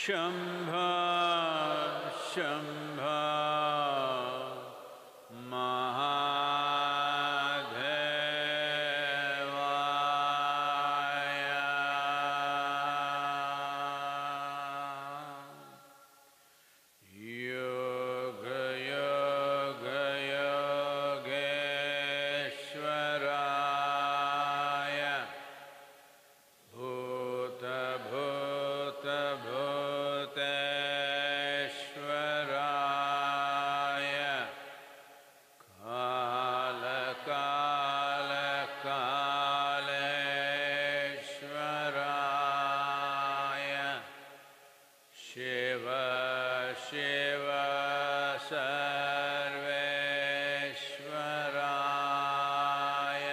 शम्भो शम्भो महादेवाय योग योग योगेश्वराय भूत भूत भूतेश्वराय काल काल कालेश्वराय शिव शिव सर्वेश्वराय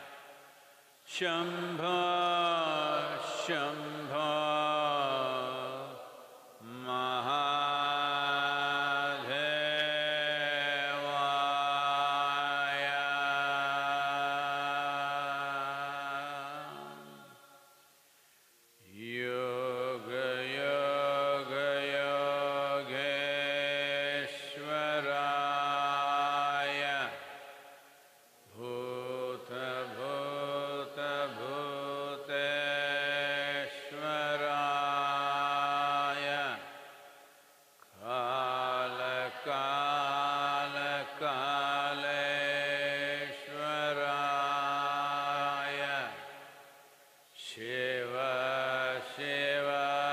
शम्भो शम्भो महादेवाय योग योग योगेश्वराय भूत भूत भूतेश्वराय काल काल कालेश्वराय शिव शिव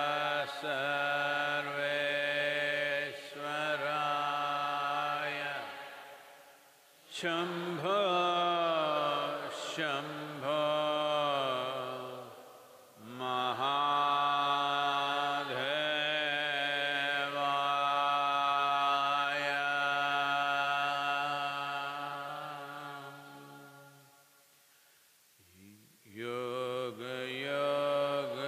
सर्वेश्वराय शम्भो शम्भो महादेवाय योग योग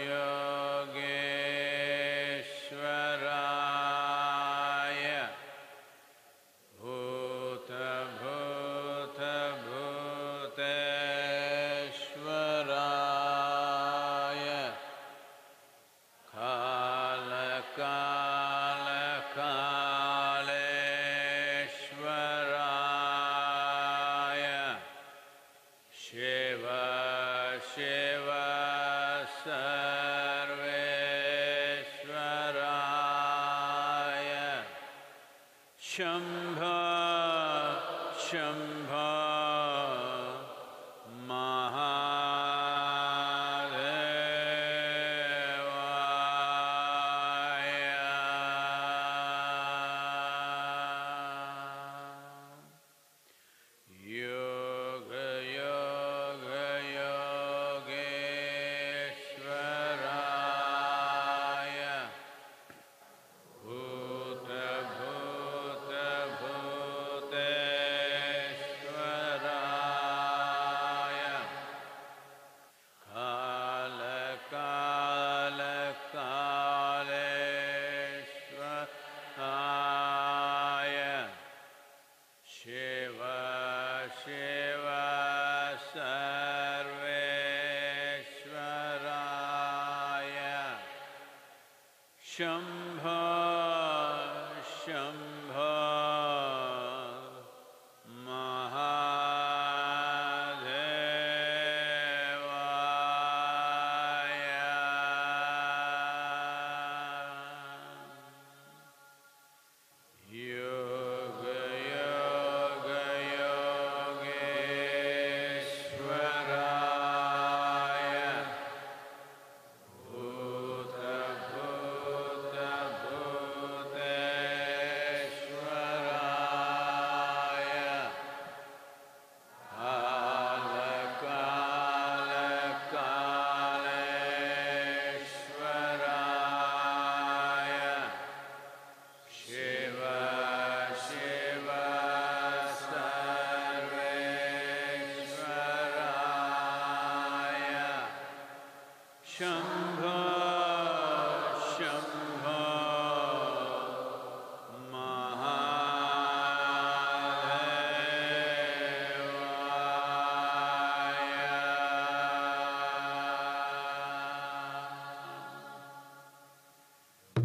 योगेश्वराय भूत भूत भूतेश्वराय काल काल कालेश्वराय शिव शिव सर्वेश्वराय शम्भो शम्भो महादेवाय योग योग योगेश्वराय भूत भूत भूतेश्वराय काल काल कालेश्वराय शिव शिव सर्वेश्वराय शम्भो शम्भो महादेवाय योग योग योगेश्वराय भूत भूत भूतेश्वराय काल काल कालेश्वराय शिव शिव सर्वेश्वराय शम्भो शम्भो महादेवाय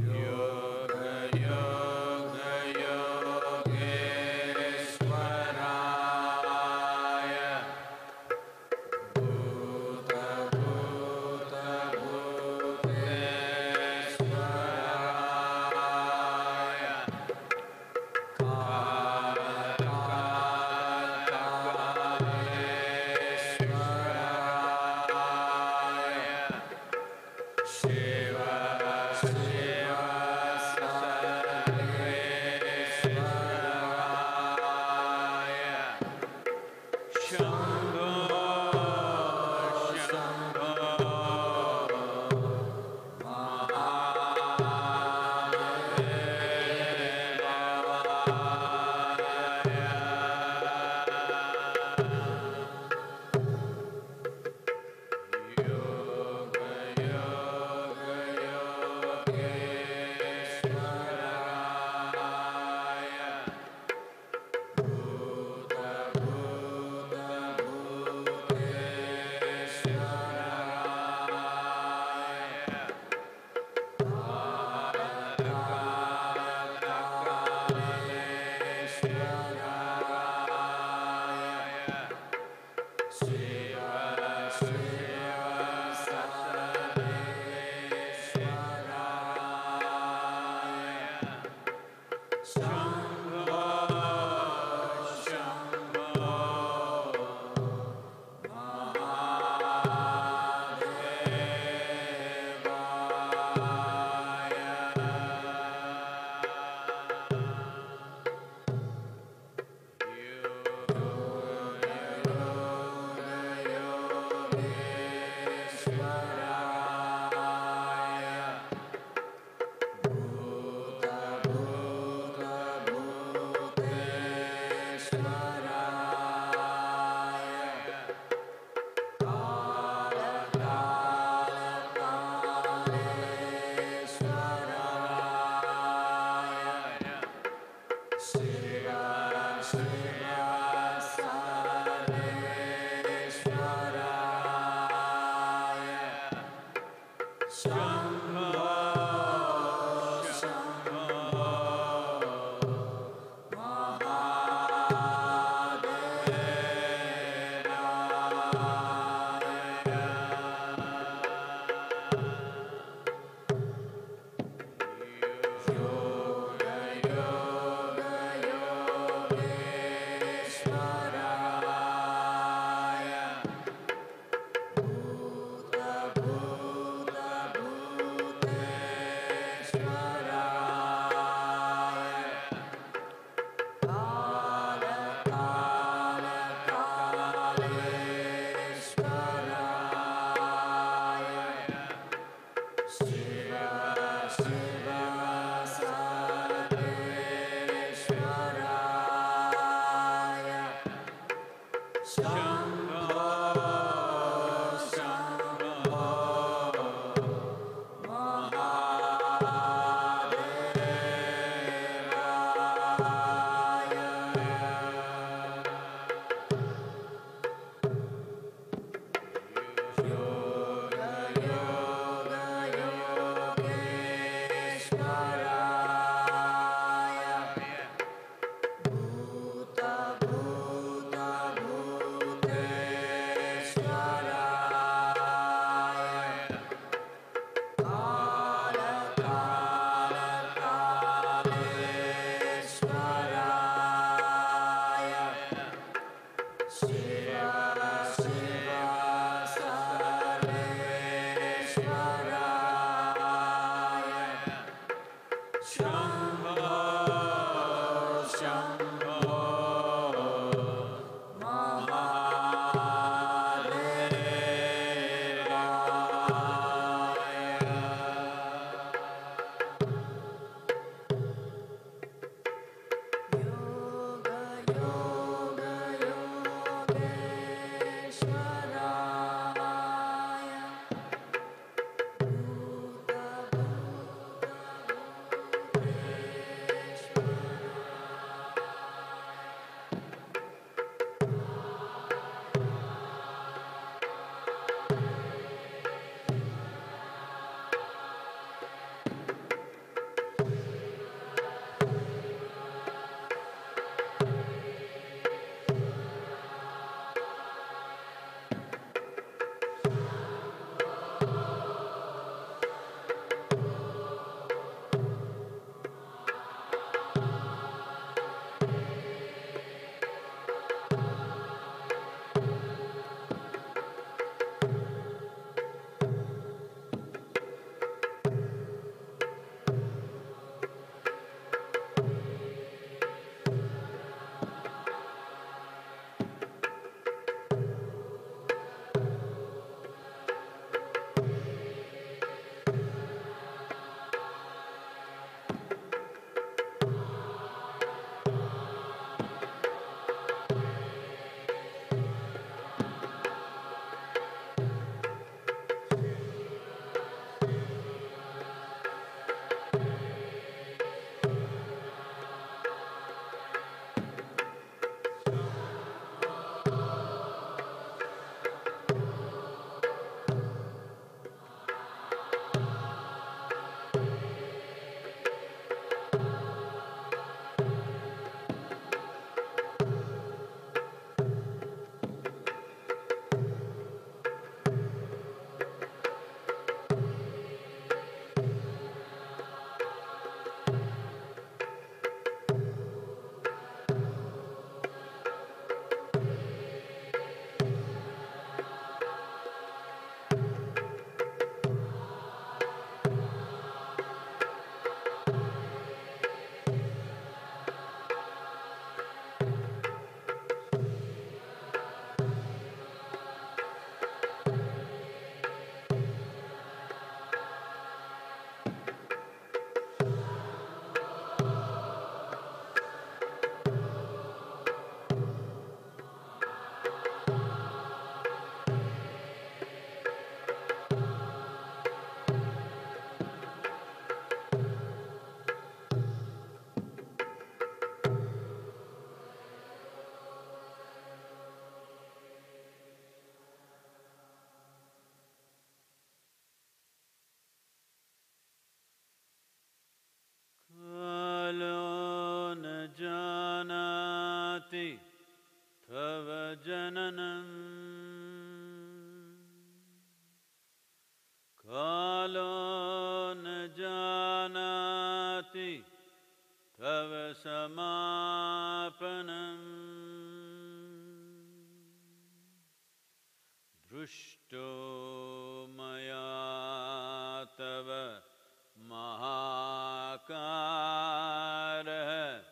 Mahakara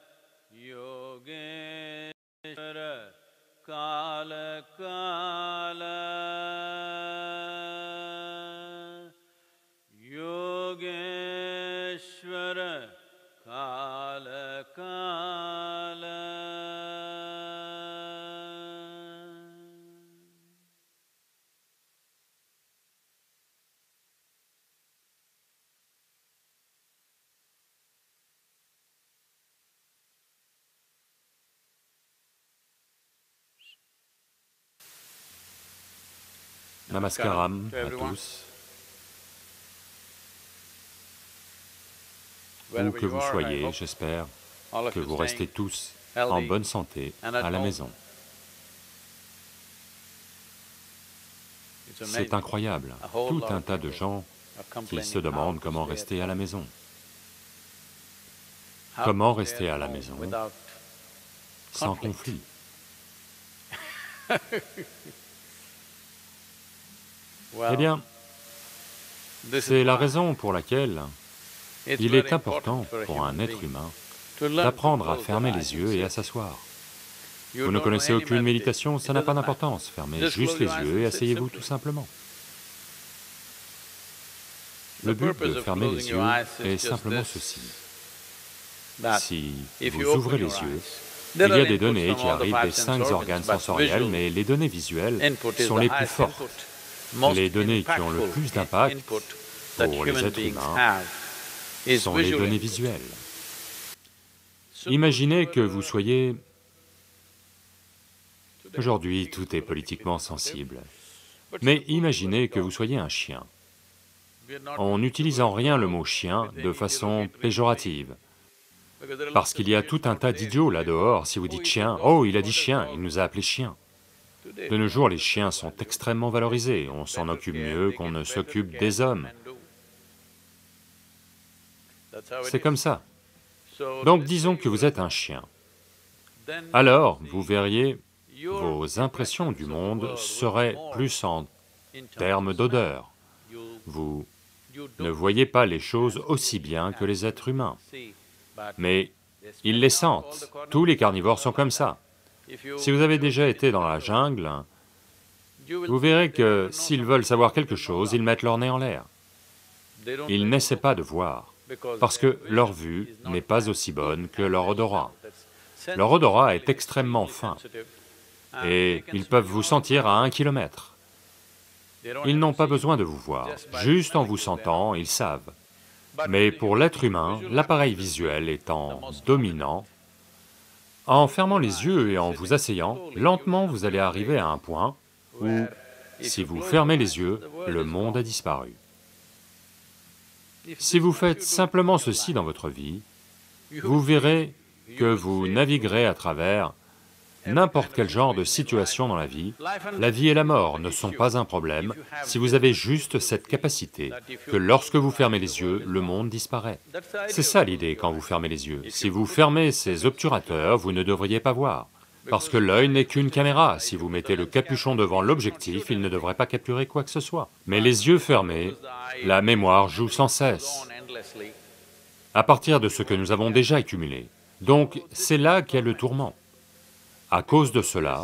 Yogeshwara Kala Kala Yogeshwara Kala Kala. Namaskaram à tous, où que vous soyez, j'espère que vous restez tous en bonne santé à la maison. C'est incroyable, tout un tas de gens qui se demandent comment rester à la maison. Comment rester à la maison sans conflit? Eh bien, c'est la raison pour laquelle il est important pour un être humain d'apprendre à fermer les yeux et à s'asseoir. Vous ne connaissez aucune méditation, ça n'a pas d'importance, fermez juste les yeux et asseyez-vous tout simplement. Le but de fermer les yeux est simplement ceci. Si vous ouvrez les yeux, il y a des données qui arrivent des 5 organes sensoriels, mais les données visuelles sont les plus fortes. Les données qui ont le plus d'impact pour les êtres humains sont les données visuelles. Imaginez que vous soyez... Aujourd'hui, tout est politiquement sensible, mais imaginez que vous soyez un chien. On n'utilise en rien le mot chien de façon péjorative, parce qu'il y a tout un tas d'idiots là dehors. Si vous dites chien, oh, il a dit chien, il nous a appelés chiens. De nos jours, les chiens sont extrêmement valorisés, on s'en occupe mieux qu'on ne s'occupe des hommes. C'est comme ça. Donc disons que vous êtes un chien. Alors, vous verriez, vos impressions du monde seraient plus en termes d'odeur. Vous ne voyez pas les choses aussi bien que les êtres humains, mais ils les sentent. Tous les carnivores sont comme ça. Si vous avez déjà été dans la jungle, vous verrez que s'ils veulent savoir quelque chose, ils mettent leur nez en l'air. Ils n'essaient pas de voir, parce que leur vue n'est pas aussi bonne que leur odorat. Leur odorat est extrêmement fin, et ils peuvent vous sentir à 1 kilomètre. Ils n'ont pas besoin de vous voir, juste en vous sentant, ils savent. Mais pour l'être humain, l'appareil visuel étant dominant, en fermant les yeux et en vous asseyant, lentement vous allez arriver à un point où, si vous fermez les yeux, le monde a disparu. Si vous faites simplement ceci dans votre vie, vous verrez que vous naviguerez à travers n'importe quel genre de situation dans la vie. La vie et la mort ne sont pas un problème si vous avez juste cette capacité que lorsque vous fermez les yeux, le monde disparaît. C'est ça l'idée quand vous fermez les yeux. Si vous fermez ces obturateurs, vous ne devriez pas voir, parce que l'œil n'est qu'une caméra. Si vous mettez le capuchon devant l'objectif, il ne devrait pas capturer quoi que ce soit. Mais les yeux fermés, la mémoire joue sans cesse, à partir de ce que nous avons déjà accumulé. Donc c'est là qu'est le tourment. À cause de cela,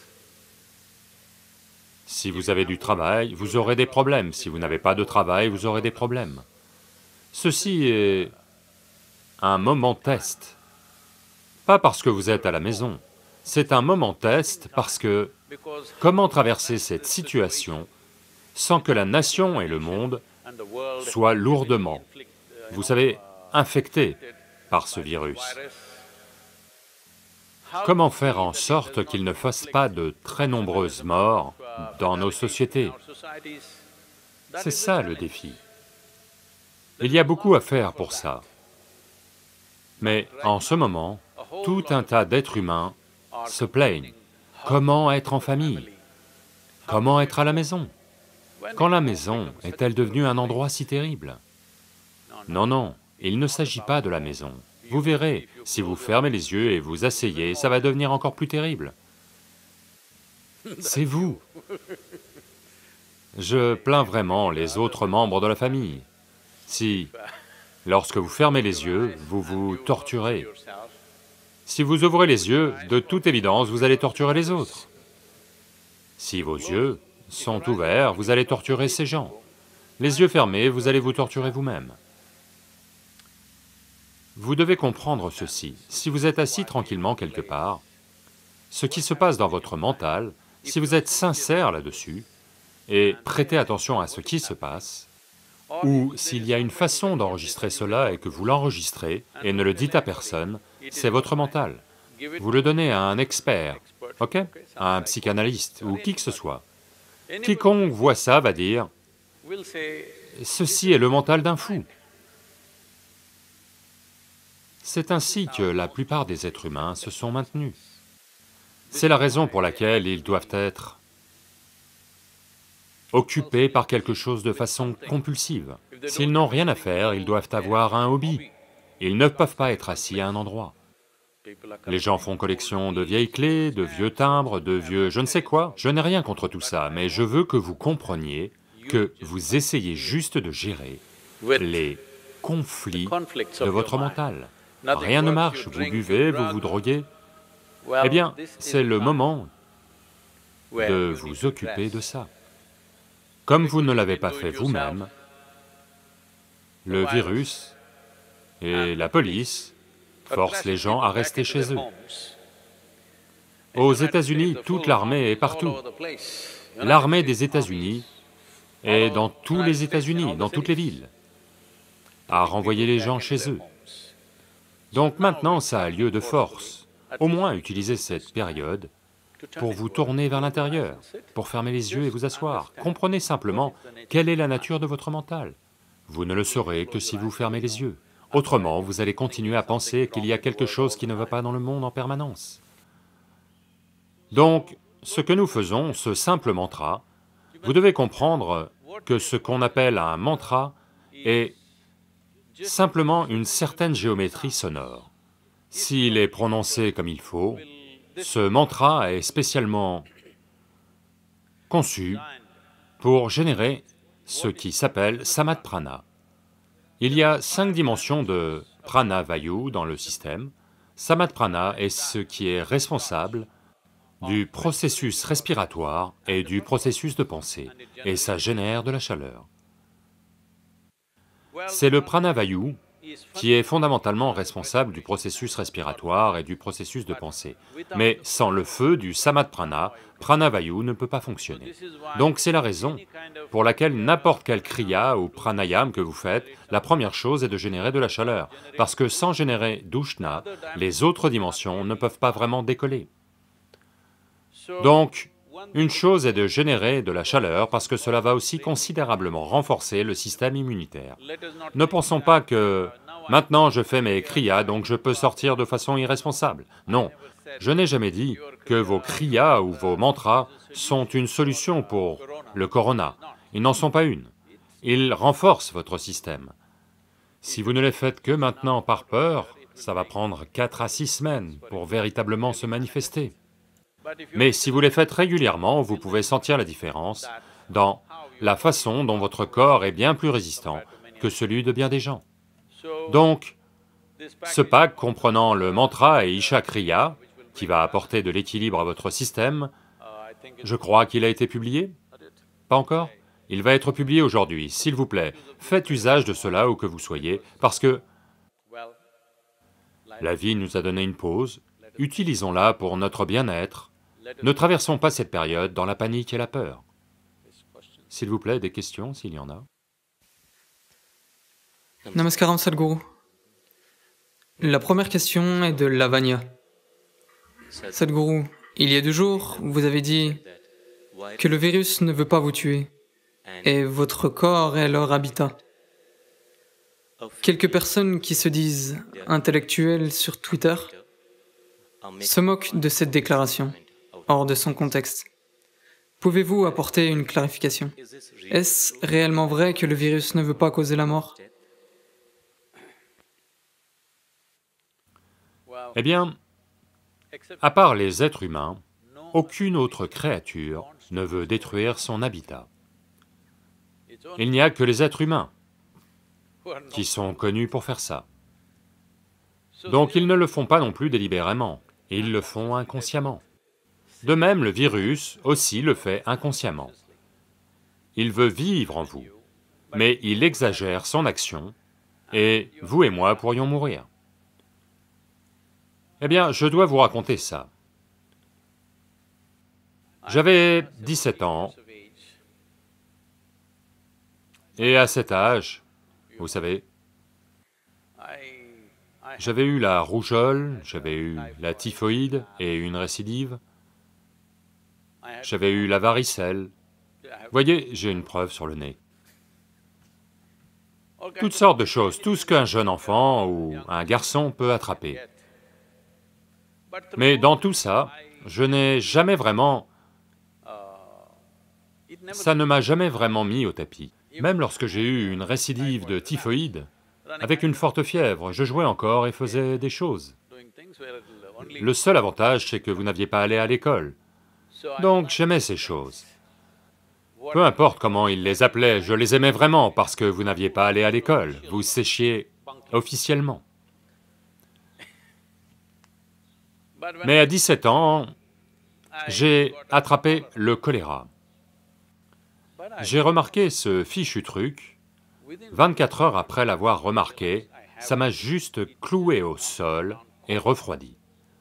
si vous avez du travail, vous aurez des problèmes, si vous n'avez pas de travail, vous aurez des problèmes. Ceci est un moment test, pas parce que vous êtes à la maison, c'est un moment test parce que comment traverser cette situation sans que la nation et le monde soient lourdement, vous savez, infectés par ce virus? Comment faire en sorte qu'il ne fasse pas de très nombreuses morts dans nos sociétés? C'est ça le défi. Il y a beaucoup à faire pour ça. Mais en ce moment, tout un tas d'êtres humains se plaignent. Comment être en famille? Comment être à la maison? Quand la maison est-elle devenue un endroit si terrible? Non, non, il ne s'agit pas de la maison. Vous verrez, si vous fermez les yeux et vous asseyez, ça va devenir encore plus terrible. C'est vous. Je plains vraiment les autres membres de la famille. Si, lorsque vous fermez les yeux, vous vous torturez. Si vous ouvrez les yeux, de toute évidence, vous allez torturer les autres. Si vos yeux sont ouverts, vous allez torturer ces gens. Les yeux fermés, vous allez vous torturer vous-même. Vous devez comprendre ceci, si vous êtes assis tranquillement quelque part, ce qui se passe dans votre mental, si vous êtes sincère là-dessus, et prêtez attention à ce qui se passe, ou s'il y a une façon d'enregistrer cela et que vous l'enregistrez et ne le dites à personne, c'est votre mental. Vous le donnez à un expert, ok? À un psychanalyste ou qui que ce soit. Quiconque voit ça va dire, ceci est le mental d'un fou. C'est ainsi que la plupart des êtres humains se sont maintenus. C'est la raison pour laquelle ils doivent être occupés par quelque chose de façon compulsive. S'ils n'ont rien à faire, ils doivent avoir un hobby. Ils ne peuvent pas être assis à un endroit. Les gens font collection de vieilles clés, de vieux timbres, de vieux je ne sais quoi. Je n'ai rien contre tout ça, mais je veux que vous compreniez que vous essayez juste de gérer les conflits de votre mental. Rien ne marche, vous buvez, vous vous droguez. Eh bien, c'est le moment de vous occuper de ça. Comme vous ne l'avez pas fait vous-même, le virus et la police forcent les gens à rester chez eux. Aux États-Unis, toute l'armée est partout. L'armée des États-Unis est dans tous les États-Unis, dans toutes les villes, à renvoyer les gens chez eux. Donc maintenant, ça a lieu de force. Au moins, utilisez cette période pour vous tourner vers l'intérieur, pour fermer les yeux et vous asseoir. Comprenez simplement quelle est la nature de votre mental. Vous ne le saurez que si vous fermez les yeux. Autrement, vous allez continuer à penser qu'il y a quelque chose qui ne va pas dans le monde en permanence. Donc, ce que nous faisons, ce simple mantra, vous devez comprendre que ce qu'on appelle un mantra est simplement une certaine géométrie sonore. S'il est prononcé comme il faut, ce mantra est spécialement conçu pour générer ce qui s'appelle samadhi prana. Il y a 5 dimensions de prana vayu dans le système. Samadhi prana est ce qui est responsable du processus respiratoire et du processus de pensée, et ça génère de la chaleur. C'est le prana vayu qui est fondamentalement responsable du processus respiratoire et du processus de pensée. Mais sans le feu du samadhi prana, prana vayu ne peut pas fonctionner. Donc c'est la raison pour laquelle n'importe quelle kriya ou pranayam que vous faites, la première chose est de générer de la chaleur, parce que sans générer d'ushna, les autres dimensions ne peuvent pas vraiment décoller. Donc, une chose est de générer de la chaleur parce que cela va aussi considérablement renforcer le système immunitaire. Ne pensons pas que maintenant je fais mes kriyas donc je peux sortir de façon irresponsable. Non, je n'ai jamais dit que vos kriyas ou vos mantras sont une solution pour le corona. Ils n'en sont pas une. Ils renforcent votre système. Si vous ne les faites que maintenant par peur, ça va prendre 4 à 6 semaines pour véritablement se manifester. Mais si vous les faites régulièrement, vous pouvez sentir la différence dans la façon dont votre corps est bien plus résistant que celui de bien des gens. Donc, ce pack comprenant le mantra et Isha Kriya, qui va apporter de l'équilibre à votre système, je crois qu'il a été publié? Pas encore? Il va être publié aujourd'hui, s'il vous plaît, faites usage de cela où que vous soyez, parce que la vie nous a donné une pause, utilisons-la pour notre bien-être. Ne traversons pas cette période dans la panique et la peur. S'il vous plaît, des questions, s'il y en a. Namaskaram Sadhguru. La première question est de Lavanya. Sadhguru, il y a 2 jours, vous avez dit que le virus ne veut pas vous tuer, et votre corps est leur habitat. Quelques personnes qui se disent intellectuelles sur Twitter se moquent de cette déclaration, hors de son contexte. Pouvez-vous apporter une clarification? Est-ce réellement vrai que le virus ne veut pas causer la mort? Eh bien, à part les êtres humains, aucune autre créature ne veut détruire son habitat. Il n'y a que les êtres humains qui sont connus pour faire ça. Donc ils ne le font pas non plus délibérément, ils le font inconsciemment. De même, le virus aussi le fait inconsciemment. Il veut vivre en vous, mais il exagère son action, et vous et moi pourrions mourir. Eh bien, je dois vous raconter ça. J'avais 17 ans, et à cet âge, vous savez, j'avais eu la rougeole, j'avais eu la typhoïde et une récidive, j'avais eu la varicelle. Vous voyez, j'ai une preuve sur le nez. Toutes sortes de choses, tout ce qu'un jeune enfant ou un garçon peut attraper. Mais dans tout ça, je n'ai jamais vraiment... ça ne m'a jamais vraiment mis au tapis. Même lorsque j'ai eu une récidive de typhoïde, avec une forte fièvre, je jouais encore et faisais des choses. Le seul avantage, c'est que vous n'aviez pas à aller à l'école. Donc j'aimais ces choses. Peu importe comment ils les appelaient, je les aimais vraiment parce que vous n'aviez pas à aller à l'école, vous séchiez officiellement. Mais à 17 ans, j'ai attrapé le choléra. J'ai remarqué ce fichu truc, 24 heures après l'avoir remarqué, ça m'a juste cloué au sol et refroidi.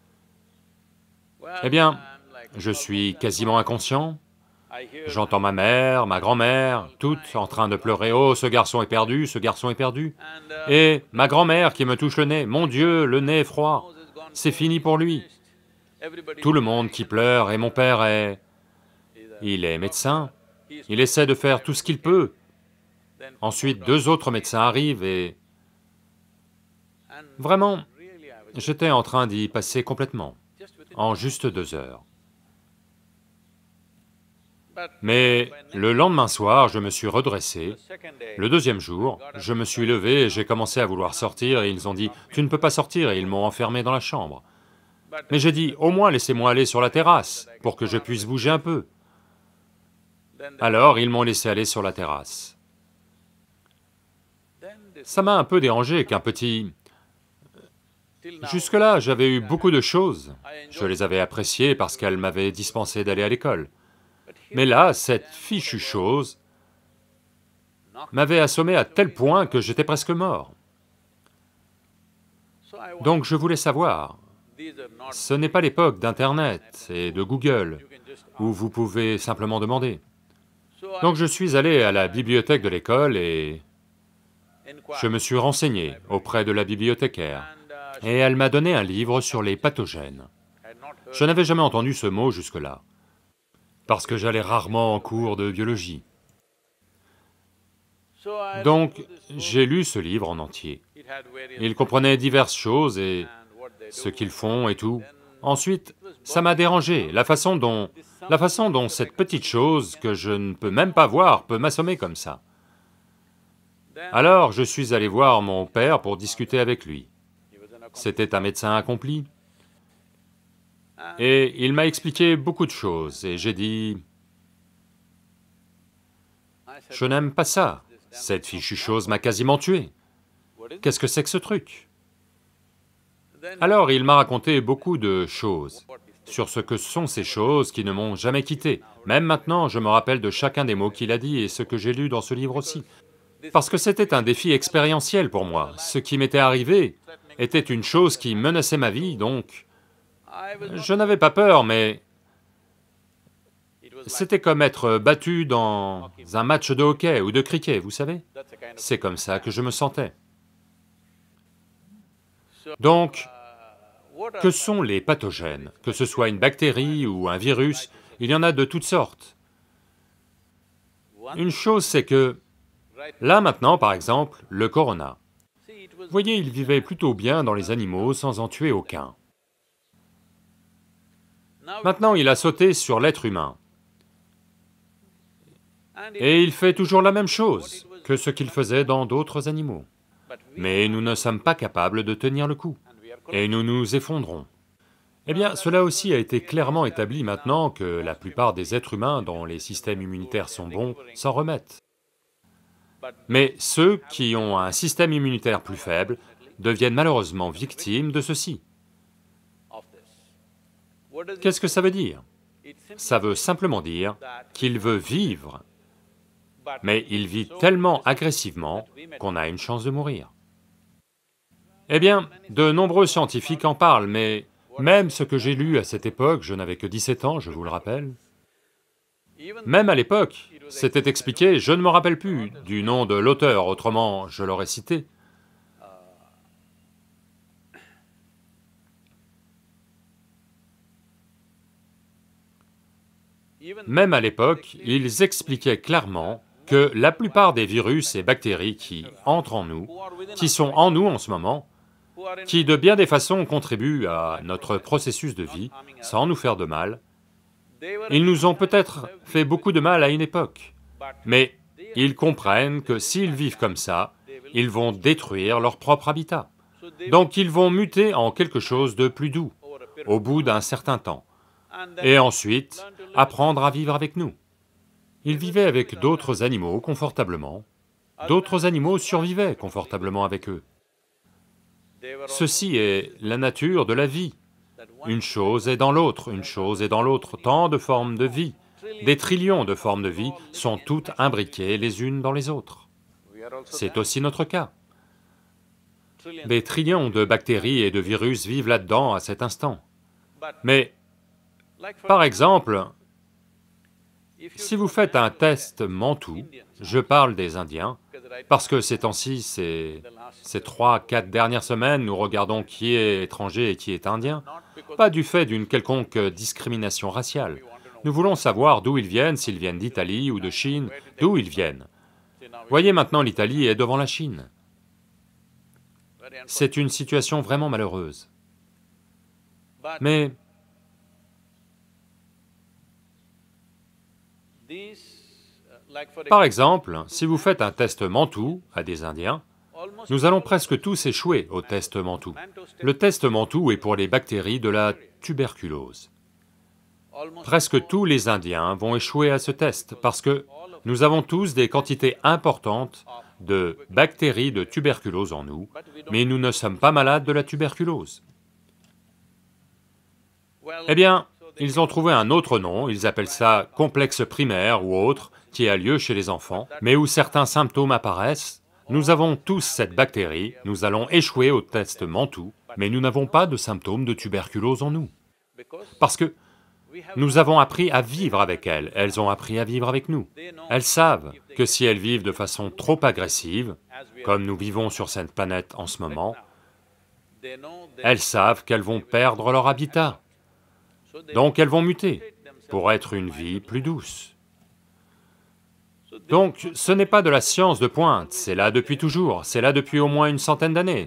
Eh bien, je suis quasiment inconscient, j'entends ma mère, ma grand-mère, toutes en train de pleurer, « Oh, ce garçon est perdu, ce garçon est perdu !» Et ma grand-mère qui me touche le nez, « Mon Dieu, le nez est froid, c'est fini pour lui !» Tout le monde qui pleure, et mon père est... il est médecin, il essaie de faire tout ce qu'il peut. Ensuite, 2 autres médecins arrivent et... Vraiment, j'étais en train d'y passer complètement, en juste 2 heures. Mais le lendemain soir, je me suis redressé. Le deuxième jour, je me suis levé et j'ai commencé à vouloir sortir et ils ont dit « Tu ne peux pas sortir » et ils m'ont enfermé dans la chambre. Mais j'ai dit « Au moins laissez-moi aller sur la terrasse, pour que je puisse bouger un peu. » Alors ils m'ont laissé aller sur la terrasse. Ça m'a un peu dérangé qu'un petit... Jusque-là, j'avais eu beaucoup de choses, je les avais appréciées parce qu'elles m'avaient dispensé d'aller à l'école. Mais là, cette fichue chose m'avait assommé à tel point que j'étais presque mort. Donc je voulais savoir, ce n'est pas l'époque d'Internet et de Google, où vous pouvez simplement demander. Donc je suis allé à la bibliothèque de l'école et je me suis renseigné auprès de la bibliothécaire, et elle m'a donné un livre sur les pathogènes. Je n'avais jamais entendu ce mot jusque-là, parce que j'allais rarement en cours de biologie. Donc, j'ai lu ce livre en entier. Il comprenait diverses choses et ce qu'ils font et tout. Ensuite, ça m'a dérangé, la façon dont cette petite chose que je ne peux même pas voir peut m'assommer comme ça. Alors, je suis allé voir mon père pour discuter avec lui. C'était un médecin accompli. Et il m'a expliqué beaucoup de choses, et j'ai dit... Je n'aime pas ça, cette fichue chose m'a quasiment tué. Qu'est-ce que c'est que ce truc? Alors il m'a raconté beaucoup de choses, sur ce que sont ces choses qui ne m'ont jamais quitté. Même maintenant, je me rappelle de chacun des mots qu'il a dit et ce que j'ai lu dans ce livre aussi. Parce que c'était un défi expérientiel pour moi. Ce qui m'était arrivé était une chose qui menaçait ma vie, donc... Je n'avais pas peur, mais... C'était comme être battu dans un match de hockey ou de cricket, vous savez? C'est comme ça que je me sentais. Donc, que sont les pathogènes? Que ce soit une bactérie ou un virus, il y en a de toutes sortes. Une chose, c'est que, là maintenant, par exemple, le corona. Vous voyez, il vivait plutôt bien dans les animaux sans en tuer aucun. Maintenant, il a sauté sur l'être humain. Et il fait toujours la même chose que ce qu'il faisait dans d'autres animaux. Mais nous ne sommes pas capables de tenir le coup, et nous nous effondrons. Eh bien, cela aussi a été clairement établi maintenant que la plupart des êtres humains dont les systèmes immunitaires sont bons s'en remettent. Mais ceux qui ont un système immunitaire plus faible deviennent malheureusement victimes de ceci. Qu'est-ce que ça veut dire? Ça veut simplement dire qu'il veut vivre, mais il vit tellement agressivement qu'on a une chance de mourir. Eh bien, de nombreux scientifiques en parlent, mais même ce que j'ai lu à cette époque, je n'avais que 17 ans, je vous le rappelle, même à l'époque, c'était expliqué, je ne me rappelle plus du nom de l'auteur, autrement je l'aurais cité. Même à l'époque, ils expliquaient clairement que la plupart des virus et bactéries qui entrent en nous, qui sont en nous en ce moment, qui de bien des façons contribuent à notre processus de vie, sans nous faire de mal, ils nous ont peut-être fait beaucoup de mal à une époque, mais ils comprennent que s'ils vivent comme ça, ils vont détruire leur propre habitat. Donc ils vont muter en quelque chose de plus doux, au bout d'un certain temps, et ensuite apprendre à vivre avec nous. Ils vivaient avec d'autres animaux confortablement, d'autres animaux survivaient confortablement avec eux. Ceci est la nature de la vie. Une chose est dans l'autre, une chose est dans l'autre, tant de formes de vie, des trillions de formes de vie sont toutes imbriquées les unes dans les autres. C'est aussi notre cas. Des trillions de bactéries et de virus vivent là-dedans à cet instant. Mais, par exemple, si vous faites un test Mantoux, je parle des Indiens, parce que ces temps-ci, ces 3-4 dernières semaines, nous regardons qui est étranger et qui est indien, pas du fait d'une quelconque discrimination raciale. Nous voulons savoir d'où ils viennent, s'ils viennent d'Italie ou de Chine, d'où ils viennent. Voyez maintenant, l'Italie est devant la Chine. C'est une situation vraiment malheureuse. Mais par exemple, si vous faites un test Mantoux à des Indiens, nous allons presque tous échouer au test Mantoux. Le test Mantoux est pour les bactéries de la tuberculose. Presque tous les Indiens vont échouer à ce test parce que nous avons tous des quantités importantes de bactéries de tuberculose en nous, mais nous ne sommes pas malades de la tuberculose. Eh bien, ils ont trouvé un autre nom, ils appellent ça complexe primaire ou autre, qui a lieu chez les enfants, mais où certains symptômes apparaissent. Nous avons tous cette bactérie, nous allons échouer au test Mantoux, mais nous n'avons pas de symptômes de tuberculose en nous. Parce que nous avons appris à vivre avec elles, elles ont appris à vivre avec nous. Elles savent que si elles vivent de façon trop agressive, comme nous vivons sur cette planète en ce moment, elles savent qu'elles vont perdre leur habitat. Donc elles vont muter pour être une vie plus douce. Donc ce n'est pas de la science de pointe, c'est là depuis toujours, c'est là depuis au moins une centaine d'années.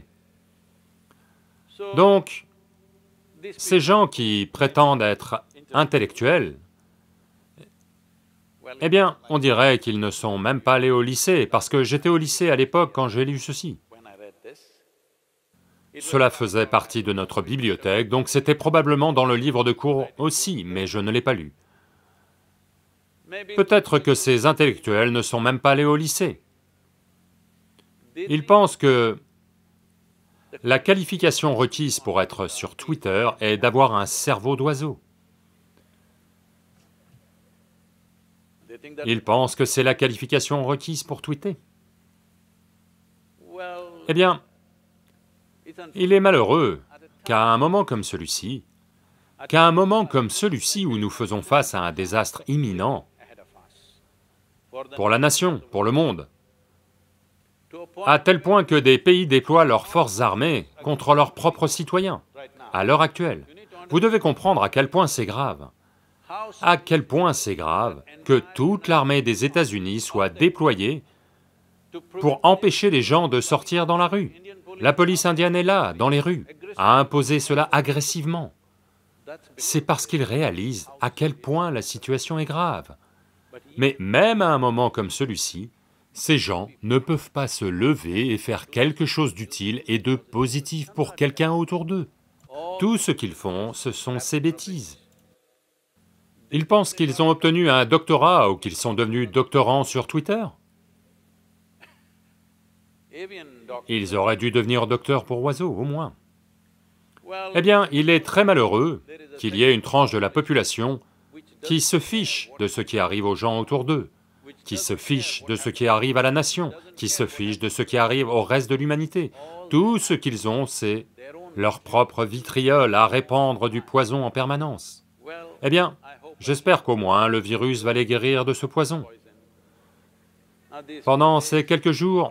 Donc, ces gens qui prétendent être intellectuels, eh bien, on dirait qu'ils ne sont même pas allés au lycée, parce que j'étais au lycée à l'époque quand j'ai lu ceci. Cela faisait partie de notre bibliothèque, donc c'était probablement dans le livre de cours aussi, mais je ne l'ai pas lu. Peut-être que ces intellectuels ne sont même pas allés au lycée. Ils pensent que la qualification requise pour être sur Twitter est d'avoir un cerveau d'oiseau. Ils pensent que c'est la qualification requise pour tweeter. Eh bien, il est malheureux qu'à un moment comme celui-ci, où nous faisons face à un désastre imminent, pour la nation, pour le monde, à tel point que des pays déploient leurs forces armées contre leurs propres citoyens, à l'heure actuelle. Vous devez comprendre à quel point c'est grave. À quel point c'est grave que toute l'armée des États-Unis soit déployée pour empêcher les gens de sortir dans la rue. La police indienne est là, dans les rues, à imposer cela agressivement. C'est parce qu'ils réalisent à quel point la situation est grave. Mais même à un moment comme celui-ci, ces gens ne peuvent pas se lever et faire quelque chose d'utile et de positif pour quelqu'un autour d'eux. Tout ce qu'ils font, ce sont ces bêtises. Ils pensent qu'ils ont obtenu un doctorat ou qu'ils sont devenus doctorants sur Twitter. Ils auraient dû devenir docteurs pour oiseaux, au moins. Eh bien, il est très malheureux qu'il y ait une tranche de la population qui se fiche de ce qui arrive aux gens autour d'eux, qui se fiche de ce qui arrive à la nation, qui se fiche de ce qui arrive au reste de l'humanité. Tout ce qu'ils ont, c'est leur propre vitriol à répandre du poison en permanence. Eh bien, j'espère qu'au moins le virus va les guérir de ce poison. Pendant ces quelques jours,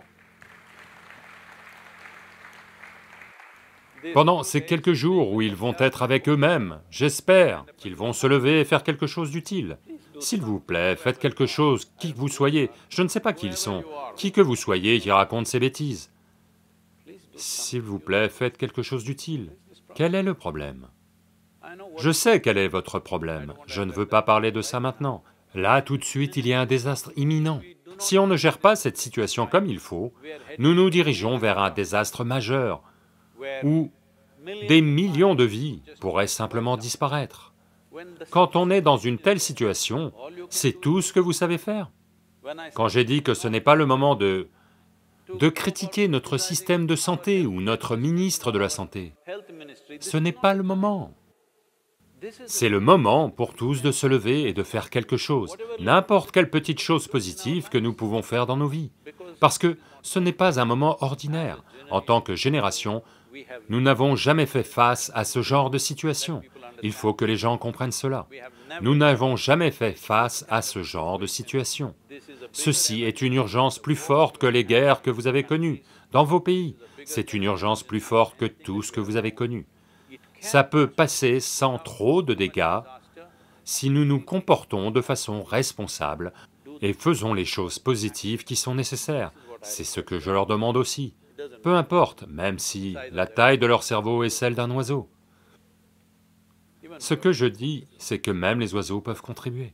où ils vont être avec eux-mêmes, j'espère qu'ils vont se lever et faire quelque chose d'utile. S'il vous plaît, faites quelque chose, qui que vous soyez, je ne sais pas qui ils sont, qui que vous soyez qui raconte ces bêtises. S'il vous plaît, faites quelque chose d'utile. Quel est le problème? Je sais quel est votre problème, je ne veux pas parler de ça maintenant. Là, tout de suite, il y a un désastre imminent. Si on ne gère pas cette situation comme il faut, nous nous dirigeons vers un désastre majeur, où des millions de vies pourraient simplement disparaître. Quand on est dans une telle situation, c'est tout ce que vous savez faire. Quand j'ai dit que ce n'est pas le moment de critiquer notre système de santé ou notre ministre de la Santé, ce n'est pas le moment. C'est le moment pour tous de se lever et de faire quelque chose, n'importe quelle petite chose positive que nous pouvons faire dans nos vies, parce que ce n'est pas un moment ordinaire. En tant que génération, nous n'avons jamais fait face à ce genre de situation. Il faut que les gens comprennent cela. Nous n'avons jamais fait face à ce genre de situation. Ceci est une urgence plus forte que les guerres que vous avez connues dans vos pays. C'est une urgence plus forte que tout ce que vous avez connu. Ça peut passer sans trop de dégâts si nous nous comportons de façon responsable et faisons les choses positives qui sont nécessaires. C'est ce que je leur demande aussi. Peu importe, même si la taille de leur cerveau est celle d'un oiseau. Ce que je dis, c'est que même les oiseaux peuvent contribuer.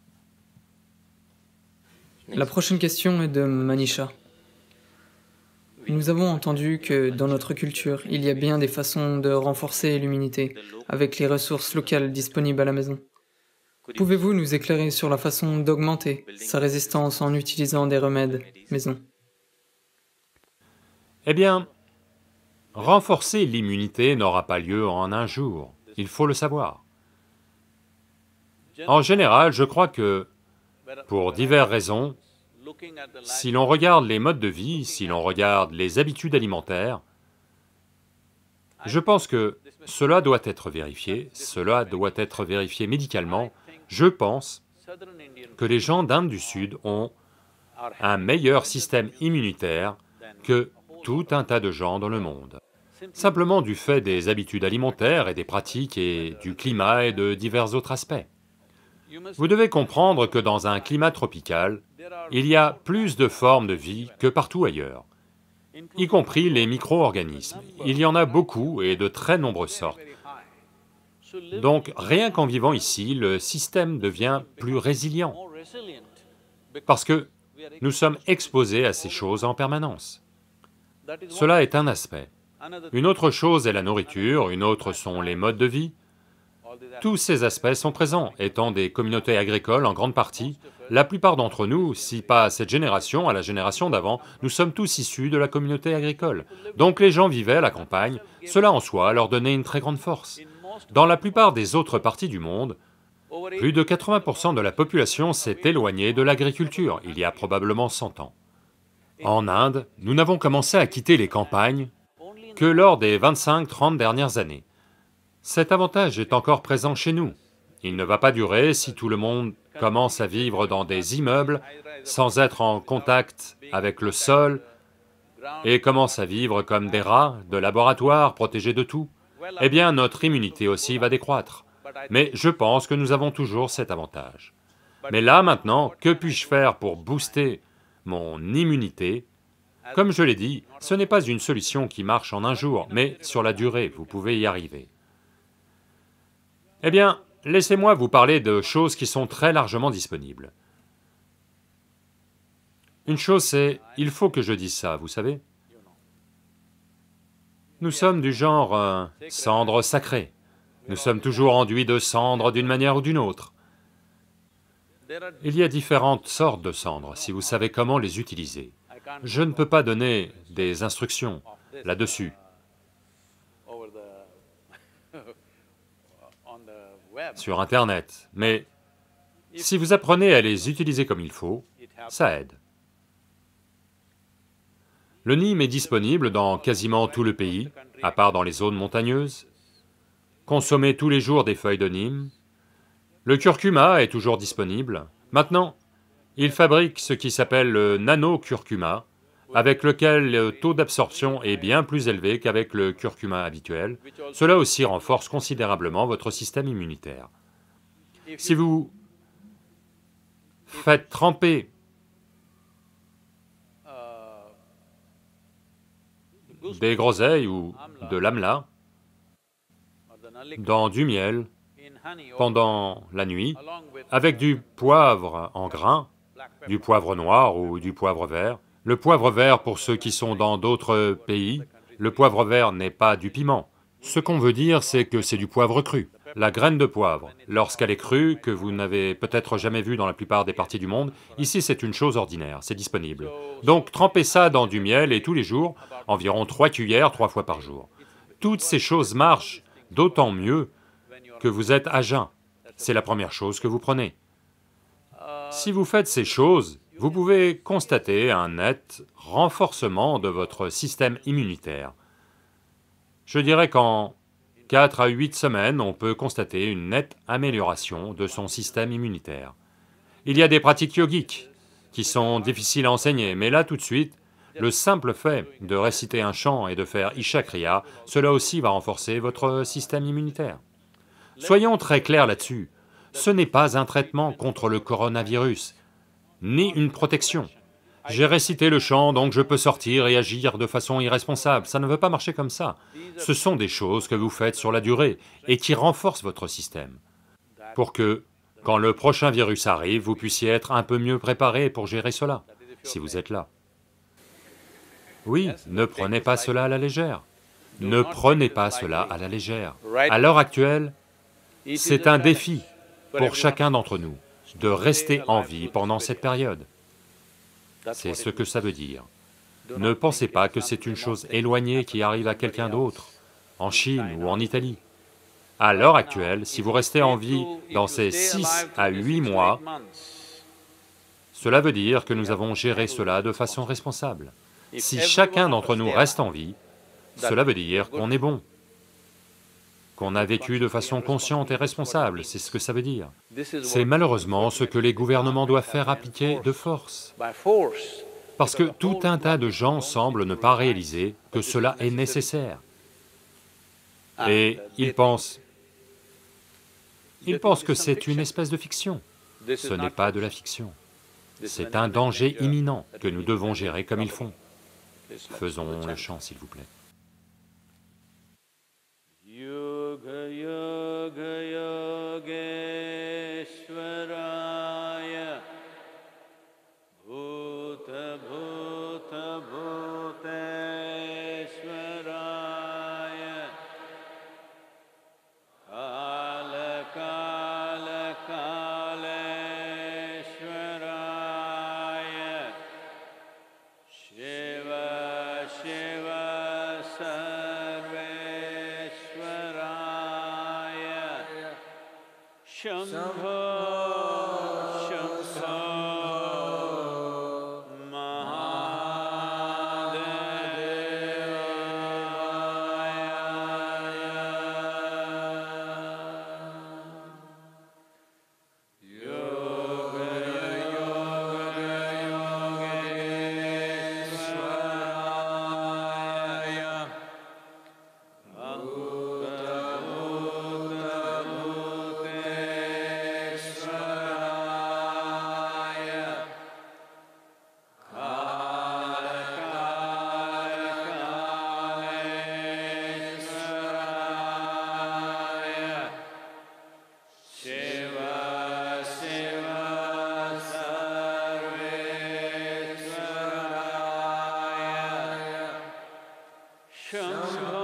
La prochaine question est de Manisha. Nous avons entendu que dans notre culture, il y a bien des façons de renforcer l'immunité avec les ressources locales disponibles à la maison. Pouvez-vous nous éclairer sur la façon d'augmenter sa résistance en utilisant des remèdes maison? Eh bien, renforcer l'immunité n'aura pas lieu en un jour, il faut le savoir. En général, je crois que, pour diverses raisons, si l'on regarde les modes de vie, si l'on regarde les habitudes alimentaires, je pense que cela doit être vérifié, médicalement. Je pense que les gens d'Inde du Sud ont un meilleur système immunitaire que tout un tas de gens dans le monde. Simplement du fait des habitudes alimentaires et des pratiques et du climat et de divers autres aspects. Vous devez comprendre que dans un climat tropical, il y a plus de formes de vie que partout ailleurs, y compris les micro-organismes. Il y en a beaucoup et de très nombreuses sortes. Donc, rien qu'en vivant ici, le système devient plus résilient, parce que nous sommes exposés à ces choses en permanence. Cela est un aspect. Une autre chose est la nourriture, une autre sont les modes de vie. Tous ces aspects sont présents, étant des communautés agricoles en grande partie. La plupart d'entre nous, si pas à cette génération, à la génération d'avant, nous sommes tous issus de la communauté agricole. Donc les gens vivaient à la campagne, cela en soi leur donnait une très grande force. Dans la plupart des autres parties du monde, plus de 80% de la population s'est éloignée de l'agriculture, il y a probablement 100 ans. En Inde, nous n'avons commencé à quitter les campagnes que lors des 25-30 dernières années. Cet avantage est encore présent chez nous. Il ne va pas durer si tout le monde commence à vivre dans des immeubles sans être en contact avec le sol et commence à vivre comme des rats de laboratoire protégés de tout. Eh bien, notre immunité aussi va décroître. Mais je pense que nous avons toujours cet avantage. Mais là, maintenant, que puis-je faire pour booster mon immunité? Comme je l'ai dit, ce n'est pas une solution qui marche en un jour, mais sur la durée, vous pouvez y arriver. Eh bien, laissez-moi vous parler de choses qui sont très largement disponibles. Une chose c'est, il faut que je dise ça, vous savez. Nous sommes du genre cendre sacrée. Nous sommes toujours enduits de cendre d'une manière ou d'une autre. Il y a différentes sortes de cendres, si vous savez comment les utiliser. Je ne peux pas donner des instructions là-dessus. Sur Internet, mais si vous apprenez à les utiliser comme il faut, ça aide. Le neem est disponible dans quasiment tout le pays, à part dans les zones montagneuses. Consommez tous les jours des feuilles de neem. Le curcuma est toujours disponible. Maintenant, ils fabriquent ce qui s'appelle le nano-curcuma, avec lequel le taux d'absorption est bien plus élevé qu'avec le curcuma habituel. Cela aussi renforce considérablement votre système immunitaire. Si vous faites tremper des groseilles ou de l'amla dans du miel pendant la nuit, avec du poivre en grains, du poivre noir ou du poivre vert. Le poivre vert, pour ceux qui sont dans d'autres pays, le poivre vert n'est pas du piment. Ce qu'on veut dire, c'est que c'est du poivre cru. La graine de poivre, lorsqu'elle est crue, que vous n'avez peut-être jamais vue dans la plupart des parties du monde, ici c'est une chose ordinaire, c'est disponible. Donc trempez ça dans du miel et tous les jours, environ 3 cuillères 3 fois par jour. Toutes ces choses marchent, d'autant mieux que vous êtes à jeun. C'est la première chose que vous prenez. Si vous faites ces choses, vous pouvez constater un net renforcement de votre système immunitaire. Je dirais qu'en 4 à 8 semaines, on peut constater une nette amélioration de son système immunitaire. Il y a des pratiques yogiques qui sont difficiles à enseigner, mais là tout de suite, le simple fait de réciter un chant et de faire Isha Kriya, cela aussi va renforcer votre système immunitaire. Soyons très clairs là-dessus, ce n'est pas un traitement contre le coronavirus, ni une protection. J'ai récité le chant, donc je peux sortir et agir de façon irresponsable, ça ne veut pas marcher comme ça. Ce sont des choses que vous faites sur la durée et qui renforcent votre système, pour que, quand le prochain virus arrive, vous puissiez être un peu mieux préparé pour gérer cela, si vous êtes là. Oui, ne prenez pas cela à la légère. Ne prenez pas cela à la légère. À l'heure actuelle, c'est un défi pour chacun d'entre nous de rester en vie pendant cette période. C'est ce que ça veut dire. Ne pensez pas que c'est une chose éloignée qui arrive à quelqu'un d'autre, en Chine ou en Italie. À l'heure actuelle, si vous restez en vie dans ces 6 à 8 mois, cela veut dire que nous avons géré cela de façon responsable. Si chacun d'entre nous reste en vie, cela veut dire qu'on est bon, qu'on a vécu de façon consciente et responsable, c'est ce que ça veut dire. C'est malheureusement ce que les gouvernements doivent faire appliquer de force. Parce que tout un tas de gens semblent ne pas réaliser que cela est nécessaire. Et ils pensent que c'est une espèce de fiction. Ce n'est pas de la fiction. C'est un danger imminent que nous devons gérer comme il faut. Faisons le chant, s'il vous plaît. Yoga Yoga Yogeshwaraya Bhuta Bhuta Bhuteshwaraya Kala Kala Kaleshwaraya Shiva Shiva Sarveshwaraya Shambho Shambho Shambho